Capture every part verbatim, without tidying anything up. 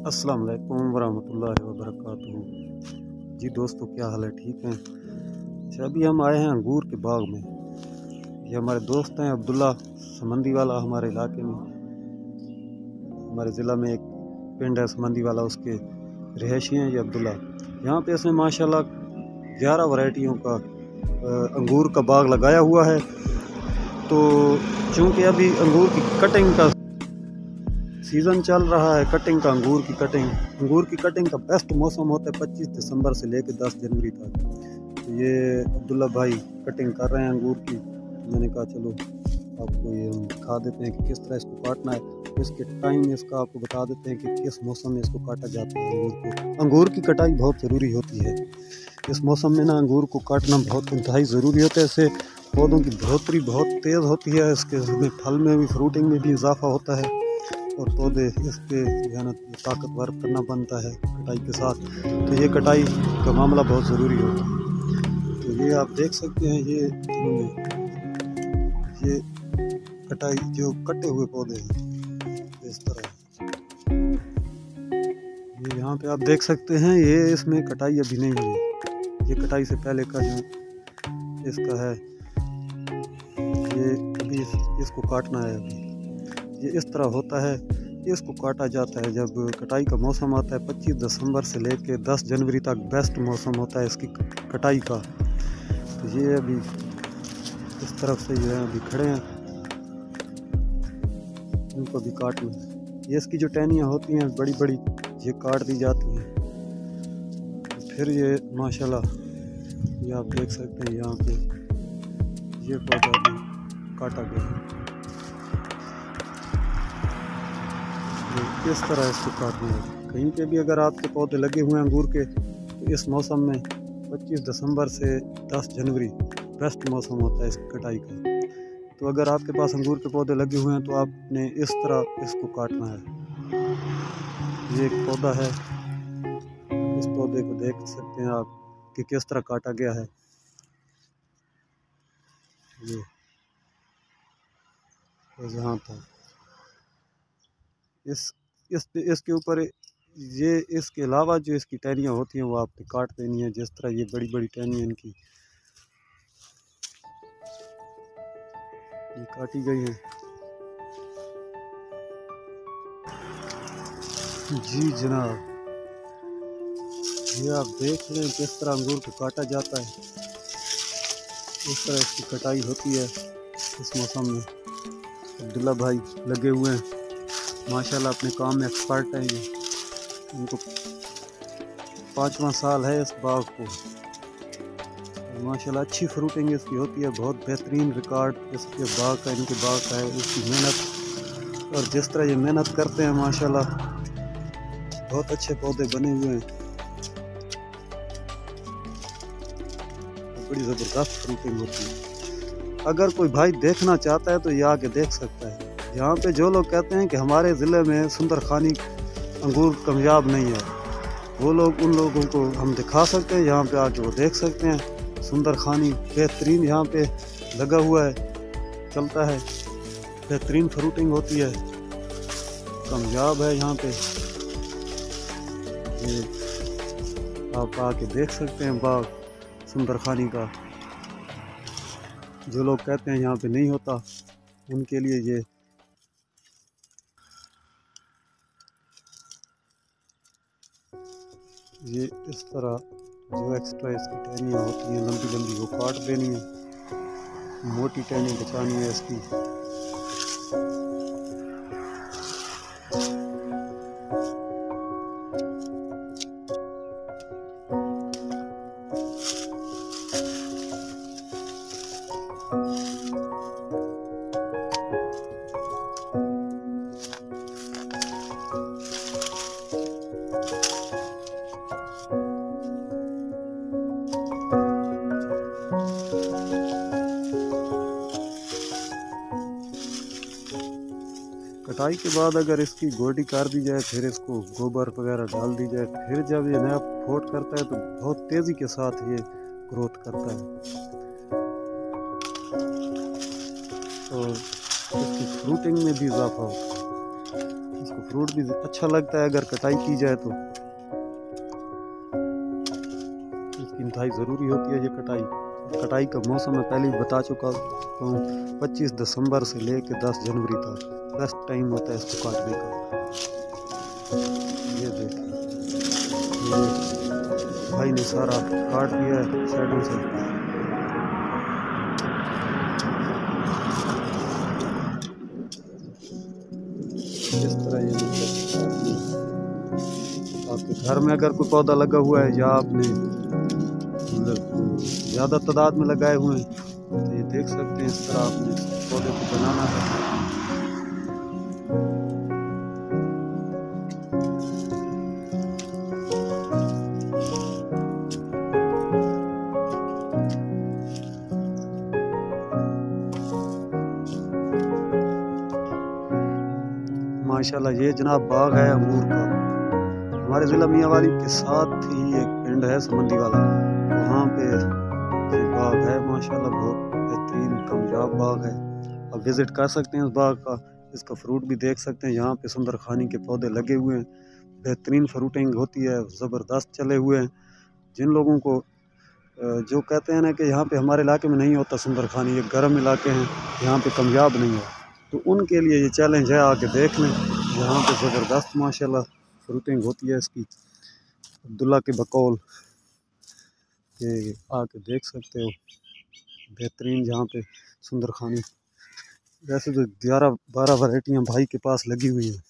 अस्सलाम वालेकुम वरहमतुल्लाहि वबरकातुहू। जी दोस्तों, क्या हाल है? ठीक हैं? अच्छा, अभी हम आए हैं अंगूर के बाग में। ये हमारे दोस्त हैं अब्दुल्ला समंदी वाला। हमारे इलाके में, हमारे ज़िला में एक पिंड है समंदी वाला, उसके रहायशी हैं ये अब्दुल्ला। यहाँ पे इसने माशाल्लाह ग्यारह वैरायटियों का अंगूर का बाग लगाया हुआ है। तो चूँकि अभी अंगूर की कटिंग का सीज़न चल रहा है, कटिंग का अंगूर की कटिंग अंगूर की कटिंग का बेस्ट मौसम होता है पच्चीस दिसंबर से लेकर दस जनवरी तक। तो ये अब्दुल्ला भाई कटिंग कर रहे हैं अंगूर की। मैंने कहा चलो आपको ये हम दिखा देते हैं कि किस तरह इसको काटना है। इसके टाइम इसका आपको बता देते हैं कि किस मौसम में इसको काटा जाता है। अंगूर को अंगूर की कटाई बहुत ज़रूरी होती है। इस मौसम में ना अंगूर को काटना बहुत इंतहाई ज़रूरी होता है। इससे पौधों की बढ़ोतरी बहुत तेज़ होती है, इसके फल में भी, फ्रूटिंग में भी इजाफा होता है और पौधे इसके ताकतवर करना बनता है कटाई के साथ। तो ये कटाई का मामला बहुत ज़रूरी होता है। तो ये आप देख सकते हैं, ये ये कटाई जो कटे हुए पौधे हैं इस तरह। ये यहाँ पे आप देख सकते हैं, ये इसमें कटाई अभी नहीं हुई। ये कटाई से पहले का जो इसका है, ये अभी इस, इसको काटना है। अभी ये इस तरह होता है, इसको काटा जाता है जब कटाई का मौसम आता है। पच्चीस दिसंबर से लेकर दस जनवरी तक बेस्ट मौसम होता है इसकी कटाई का। तो ये अभी इस तरफ से जो है अभी खड़े हैं, इनको भी काटना है। ये इसकी जो टहनियाँ होती हैं बड़ी बड़ी, ये काट दी जाती हैं। फिर ये माशाल्लाह ये आप देख सकते हैं, यहाँ पे ये पौधा भी काटा गया है। इस तरह इसको काटना है। कहीं पे भी अगर आपके पौधे लगे हुए हैं अंगूर के, तो इस मौसम में पच्चीस दिसंबर से दस जनवरी बेस्ट मौसम होता है इसकी कटाई का। तो अगर आपके पास अंगूर के पौधे लगे हुए हैं तो आपने इस तरह इसको काटना है। ये एक पौधा है, इस पौधे को देख सकते हैं आप कि किस तरह काटा गया है। ये यहाँ था, इस इस इसके ऊपर ये इसके अलावा जो इसकी टहनियाँ होती हैं वो आपने काट देनी है। जिस तरह ये बड़ी बड़ी टहनियाँ इनकी ये काटी गई हैं। जी जनाब, ये आप देख लें किस तरह अंगूर को काटा जाता है। इस तरह इसकी कटाई होती है इस मौसम में। अब्दुल्ला भाई लगे हुए हैं माशाल्लाह, अपने काम में एक्सपर्ट हैं ये। इनको पाँचवा साल है इस बाग को। माशाल्लाह अच्छी फ्रूटिंग इसकी होती है, बहुत बेहतरीन रिकॉर्ड इसके बाग का, इनके बाग का है। इसकी मेहनत और जिस तरह ये मेहनत करते हैं माशाल्लाह बहुत अच्छे पौधे बने हुए हैं। बड़ी ज़बरदस्त फ्रूटिंग होती है। अगर कोई भाई देखना चाहता है तो ये आके देख सकता है। यहाँ पे जो लोग कहते हैं कि हमारे ज़िले में सुंदरखानी अंगूर कामयाब नहीं है, वो लोग उन लोगों को हम दिखा सकते हैं। यहाँ पे आके वो देख सकते हैं, सुंदरखानी बेहतरीन यहाँ पे लगा हुआ है, चलता है, बेहतरीन फ्रूटिंग होती है, कामयाब है यहाँ पे। ये आप आके देख सकते हैं बाग सुंदरखानी का। जो लोग कहते हैं यहाँ पे नहीं होता, उनके लिए ये ये इस तरह जो एक्स्ट्रा इसकी टहनियाँ होती हैं लंबी लंबी, वो काट देनी है, मोटी टहनी बचानी है इसकी। कटाई के बाद अगर इसकी गोडी कर दी जाए, फिर इसको गोबर वगैरह डाल दी जाए, फिर जब ये नया फोट करता है तो बहुत तेज़ी के साथ ये ग्रोथ करता है और इसकी फ्रूटिंग में भी इजाफा होता है। इसको फ्रूट भी अच्छा लगता है अगर कटाई की जाए तो। इसकी इंतहाई ज़रूरी होती है ये कटाई। कटाई का मौसम मैं पहले ही बता चुका हूँ, पच्चीस दिसंबर से लेकर दस जनवरी तक बेस्ट टाइम होता है इसको काटने का। ये देखिए भाई ने सारा काट दिया है साइडों से। इस तरह ये आपके घर में अगर कोई पौधा लगा हुआ है या आपने मतलब ज़्यादा तादाद में लगाए हुए हैं तो ये देख सकते हैं, इस तरह आपने पौधे को बनाना है। माशाल्लाह ये जनाब बाग है अंगूर का। हमारे ज़िला मियांवाली के साथ ही एक पिंड है समंदी वाला, वहाँ पे ये बाग है माशाल्लाह, बहुत बेहतरीन कामयाब बाग है। आप विज़िट कर सकते हैं उस बाग का, इसका फ्रूट भी देख सकते हैं। यहाँ पे सुंदर खानी के पौधे लगे हुए हैं, बेहतरीन फ्रूटिंग होती है, ज़बरदस्त चले हुए हैं। जिन लोगों को जो कहते हैं ना कि यहाँ पे हमारे इलाके में नहीं होता सुंदर खानी, ये गर्म इलाके हैं, यहाँ पे कामयाब नहीं है, तो उनके लिए ये चैलेंज है, आके देख लें। यहाँ पे ज़बरदस्त माशाल्लाह फ्रूटिंग होती है इसकी। अब्दुल्ला के बकौल के आके देख सकते हो, बेहतरीन यहाँ पे सुंदर खानी। वैसे तो ग्यारह बारह वैरायटियाँ भाई के पास लगी हुई हैं।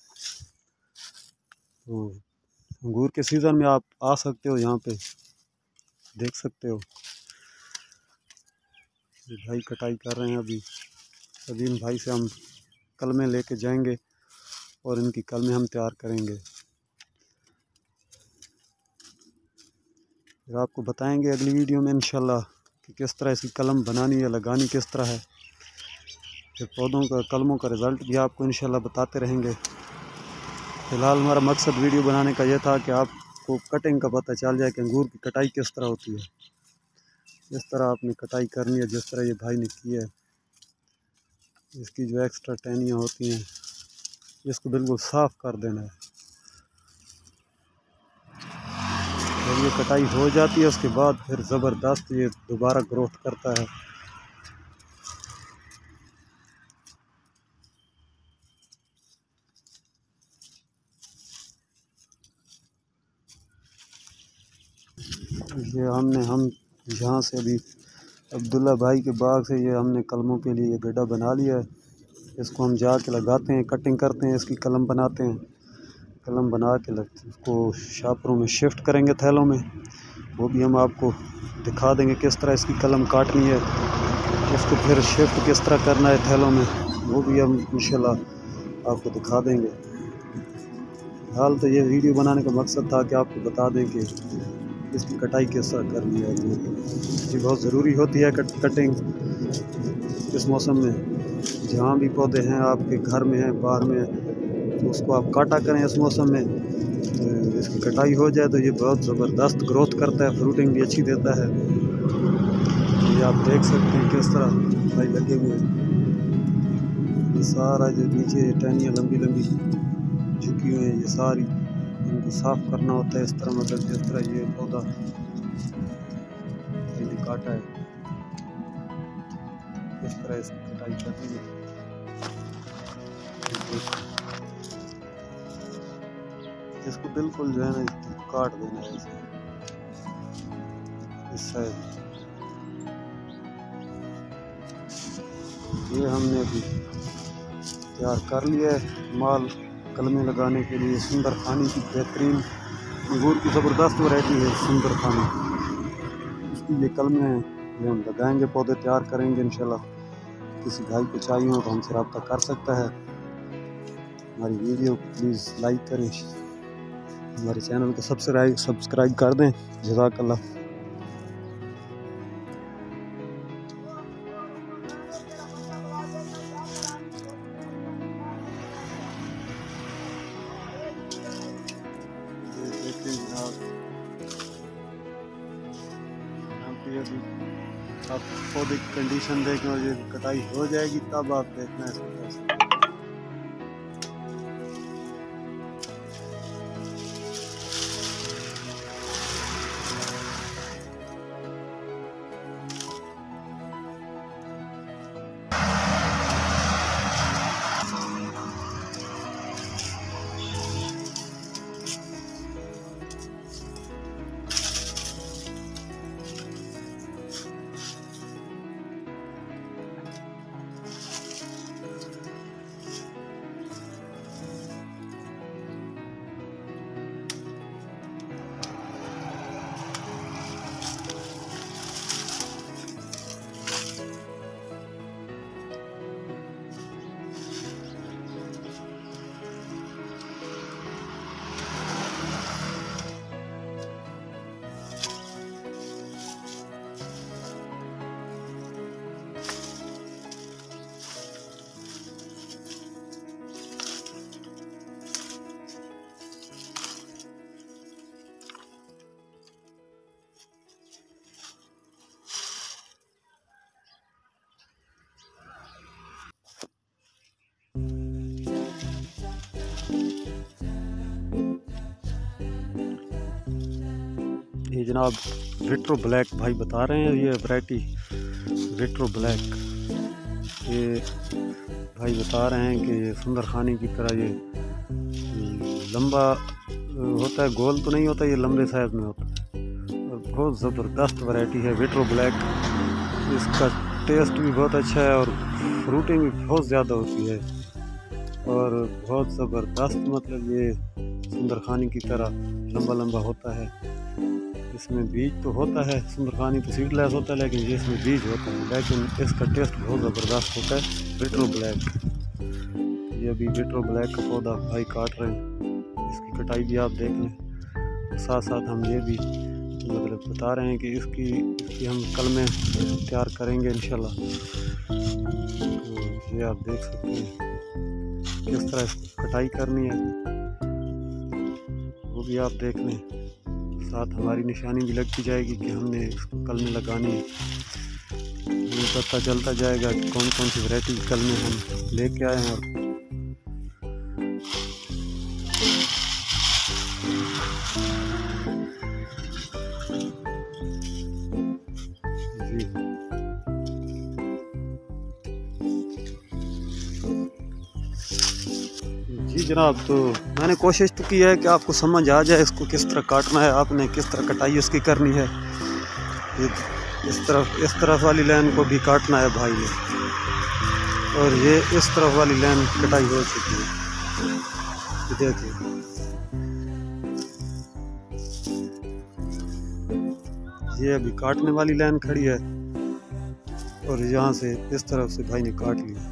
तो अंगूर के सीज़न में आप आ सकते हो, यहाँ पे देख सकते हो। ये भाई कटाई कर रहे हैं अभी। अभी इन भाई से हम कलमें लेके जाएंगे और इनकी कलमें हम तैयार करेंगे, फिर आपको बताएंगे अगली वीडियो में इंशाल्लाह कि किस तरह इसकी कलम बनानी या लगानी किस तरह है। फिर पौधों का कलमों का रिज़ल्ट भी आपको इंशाल्लाह बताते रहेंगे। फ़िलहाल हमारा मकसद वीडियो बनाने का यह था कि आपको कटिंग का पता चल जाए कि अंगूर की कटाई किस तरह होती है। इस तरह आपने कटाई करनी है जिस तरह ये भाई ने की है। इसकी जो एक्स्ट्रा टहनियाँ होती हैं इसको बिल्कुल साफ़ कर देना है। जब ये कटाई हो जाती है उसके बाद फिर ज़बरदस्त ये दोबारा ग्रोथ करता है। ये हमने हम यहाँ से अभी अब्दुल्ला भाई के बाग से ये हमने कलमों के लिए ये गड्ढा बना लिया है। इसको हम जाके लगाते हैं, कटिंग करते हैं, इसकी कलम बनाते हैं। कलम बना के लगते उसको शापरों में शिफ्ट करेंगे, थैलों में। वो भी हम आपको दिखा देंगे किस तरह इसकी कलम काटनी है, इसको फिर शिफ्ट किस तरह करना है थैलों में, वो भी हम इंशाल्लाह आपको दिखा देंगे। हाल तो ये वीडियो बनाने का मकसद था कि आपको बता दें कि इसकी कटाई किस तरह करनी है। ये बहुत ज़रूरी होती है कट, कटिंग इस मौसम में। जहाँ भी पौधे हैं आपके घर में हैं, बाहर में हैं, तो उसको आप काटा करें इस मौसम में। तो इसकी कटाई हो जाए तो ये बहुत ज़बरदस्त ग्रोथ करता है, फ्रूटिंग भी अच्छी देता है। ये आप देख सकते हैं किस तरह भाई लगे हुए हैं। ये सारा जो नीचे टहनियाँ लंबी लंबी झुकी हुई हैं, ये सारी इनको साफ़ करना होता है इस तरह। मतलब जिस तरह ये पौधा मैंने काटा है इस तरह इसकी कटाई करनी है। इसको बिल्कुल जो है ना काट देना है इसे इस साइड। ये हमने अभी तैयार कर लिया है माल कलमें लगाने के लिए। सुंदर खानी की बेहतरीन अंगूर की ज़बरदस्त वैरायटी है सुंदर खानी, इसकी ये कलमें ये हम लगाएंगे, पौधे तैयार करेंगे इंशाल्लाह। किसी भाई को चाहिए हो तो हमसे रब्ता कर सकता है। हमारी वीडियो को प्लीज़ लाइक करें, हमारे चैनल को सब्सक्राइब सब्सक्राइब कर दें। जज़ाकल्लाह। अभी आप पौधे की कंडीशन देखें और ये कटाई हो जाएगी तब आप देखना है इसको। ये जनाब रेट्रो ब्लैक भाई बता रहे हैं, ये वैरायटी रेट्रो ब्लैक, ये भाई बता रहे हैं कि ये सुंदर खानी की तरह ये लंबा होता है, गोल तो नहीं होता, ये लंबे साइज में होता है और बहुत ज़बरदस्त वैरायटी है रेट्रो ब्लैक। इसका टेस्ट भी बहुत अच्छा है और फ्रूटिंग भी बहुत ज़्यादा होती है और बहुत ज़बरदस्त, मतलब ये सुंदर खानी की तरह लंबा लंबा होता है। इसमें बीज तो होता है, सुंदर खानी तो सीडलेस होता है, लेकिन ये इसमें बीज होता है, लेकिन इसका टेस्ट बहुत ज़बरदस्त होता है रेट्रो ब्लैक। ये अभी रेट्रो ब्लैक का पौधा भाई काट रहे हैं, इसकी कटाई भी आप देख लें। साथ साथ हम ये भी मतलब बता रहे हैं कि इसकी इसकी हम कल में तैयार करेंगे इंशाल्लाह। तो ये आप देख सकते हैं किस तरह इसकी कटाई करनी है, वो भी आप देख लें। साथ हमारी निशानी भी लगती जाएगी कि हमने इसको कल में लगानी है। ये पता चलता जाएगा कि कौन कौन सी वैरायटी कल में हम लेके आए हैं। और जी जनाब, तो मैंने कोशिश तो की है कि आपको समझ आ जाए इसको किस तरह काटना है, आपने किस तरह कटाई इसकी करनी है। ये इस तरफ इस तरफ वाली लाइन को भी काटना है भाई ने, और ये इस तरफ वाली लाइन कटाई हो चुकी है। देखिए ये अभी काटने वाली लाइन खड़ी है और यहाँ से इस तरफ से भाई ने काट लिया।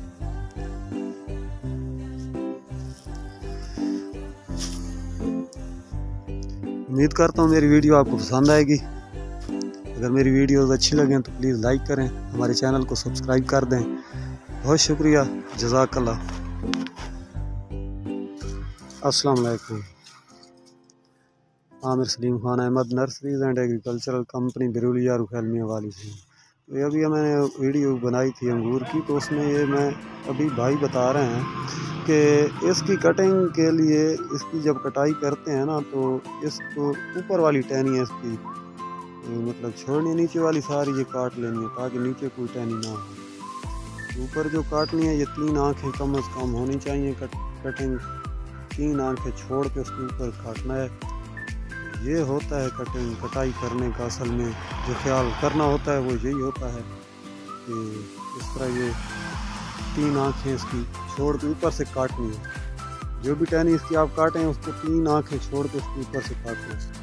उम्मीद करता हूँ मेरी वीडियो आपको पसंद आएगी। अगर मेरी वीडियोस अच्छी लगें तो प्लीज़ लाइक करें, हमारे चैनल को सब्सक्राइब कर दें। बहुत शुक्रिया, जज़ाकल्लाह। अस्सलाम वालेकुम। Aamir Saleem Khan Ahmad, nurseries and agricultural company Birulia Rukhail मियां वाली से। तो अभी मैंने वीडियो बनाई थी अंगूर की, तो उसमें ये मैं अभी भाई बता रहे हैं कि इसकी कटिंग के लिए इसकी जब कटाई करते हैं ना, तो इसको ऊपर वाली टहनी है इसकी मतलब छोड़नी, नीचे वाली सारी ये काट लेनी है ताकि नीचे कोई टहनी ना हो। ऊपर जो काटनी है ये तीन आंखें कम अज़ कम होनी चाहिए। कट कटिंग तीन आंखें छोड़ के उसके ऊपर काटना है। ये होता है कटिंग कटाई करने का असल में जो ख्याल करना होता है वो यही होता है कि इस तरह ये तीन आंखें इसकी छोड़ के ऊपर से काटनी है। जो भी टहनी इसकी आप काटें उसको तीन आंखें छोड़ के उसके ऊपर से काटना है।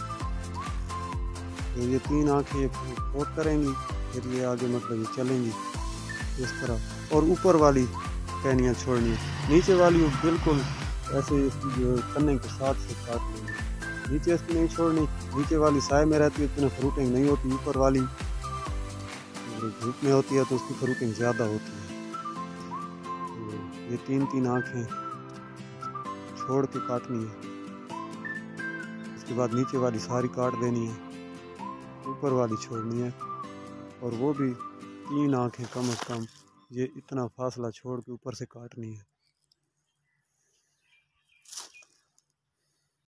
तो ये तीन आंखें ये फोट करेंगी, फिर ये आगे मतलब ये चलेंगी इस तरह। और ऊपर वाली टहनियाँ छोड़नी है, नीचे वाली बिल्कुल ऐसे इसकी जो तने के साथ से काट लेंगे। नीचे इसकी नहीं छोड़नी, नीचे वाली साए में रहती है, इतनी फ्रूटिंग नहीं होती। ऊपर वाली धूप में होती है तो उसकी फ्रूटिंग ज़्यादा होती है। ये तीन तीन आंखें छोड़ के काटनी है। इसके बाद नीचे वाली सारी काट देनी है, ऊपर वाली छोड़नी है, और वो भी तीन आंखें कम से कम ये इतना फासला छोड़ के ऊपर से काटनी है।